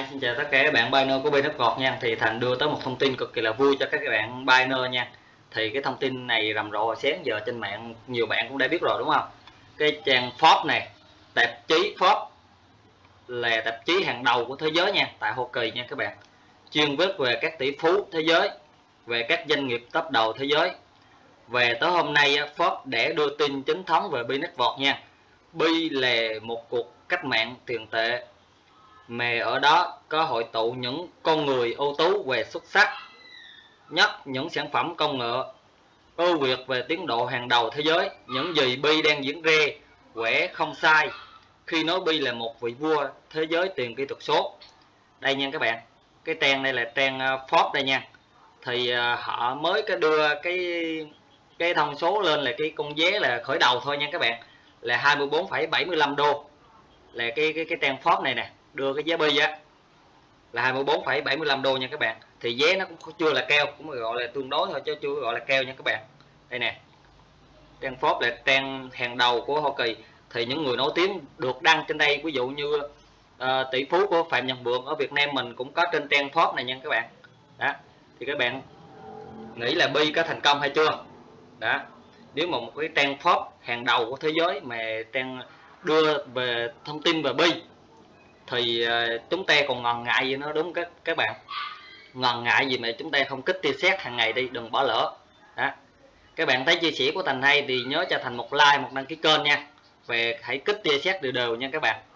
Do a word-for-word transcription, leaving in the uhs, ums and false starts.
Hi, xin chào tất cả các bạn Biner của Binetworld nha. Thì Thành đưa tới một thông tin cực kỳ là vui cho các bạn Biner nha. Thì cái thông tin này rầm rộ sáng giờ trên mạng nhiều bạn cũng đã biết rồi đúng không? Cái trang Forbes này, tạp chí Forbes là tạp chí hàng đầu của thế giới nha, tại Hoa Kỳ nha các bạn. Chuyên viết về các tỷ phú thế giới, về các doanh nghiệp top đầu thế giới. Về tới hôm nay Forbes để đưa tin chính thống về Binetworld nha. Bi là một cuộc cách mạng tiền tệ mà ở đó có hội tụ những con người ưu tú về xuất sắc nhất, những sản phẩm công nghệ ưu việt về tiến độ hàng đầu thế giới. Những gì Bi đang diễn ra quẻ không sai khi nói Bi là một vị vua thế giới tiền kỹ thuật số. Đây nha các bạn, cái trang đây là trang Forbes đây nha. Thì họ mới có đưa cái cái thông số lên là cái con vé là khởi đầu thôi nha các bạn, là hai mươi bốn phẩy bảy mươi lăm đô, là cái cái cái trang Forbes này nè đưa cái giá Bi á là hai mươi bốn phẩy bảy mươi lăm đô nha các bạn. Thì vé nó cũng chưa là cao, cũng gọi là tương đối thôi chứ chưa gọi là cao nha các bạn. Đây nè, trang Forbes là trang hàng đầu của Hoa Kỳ. Thì những người nổi tiếng được đăng trên đây, ví dụ như uh, tỷ phú của Phạm Nhật Vượng ở Việt Nam mình cũng có trên trang Forbes này nha các bạn. Đó, thì các bạn nghĩ là Bi có thành công hay chưa? Đó, nếu mà một cái trang Forbes hàng đầu của thế giới mà trang đưa về thông tin về Bi thì chúng ta còn ngần ngại gì nữa đúng các các bạn? Ngần ngại gì mà chúng ta không kích tia sét hàng ngày đi, đừng bỏ lỡ. Đó, các bạn thấy chia sẻ của Thành hay thì nhớ cho Thành một like, một đăng ký kênh nha, về hãy kích tia sét đều đều nha các bạn.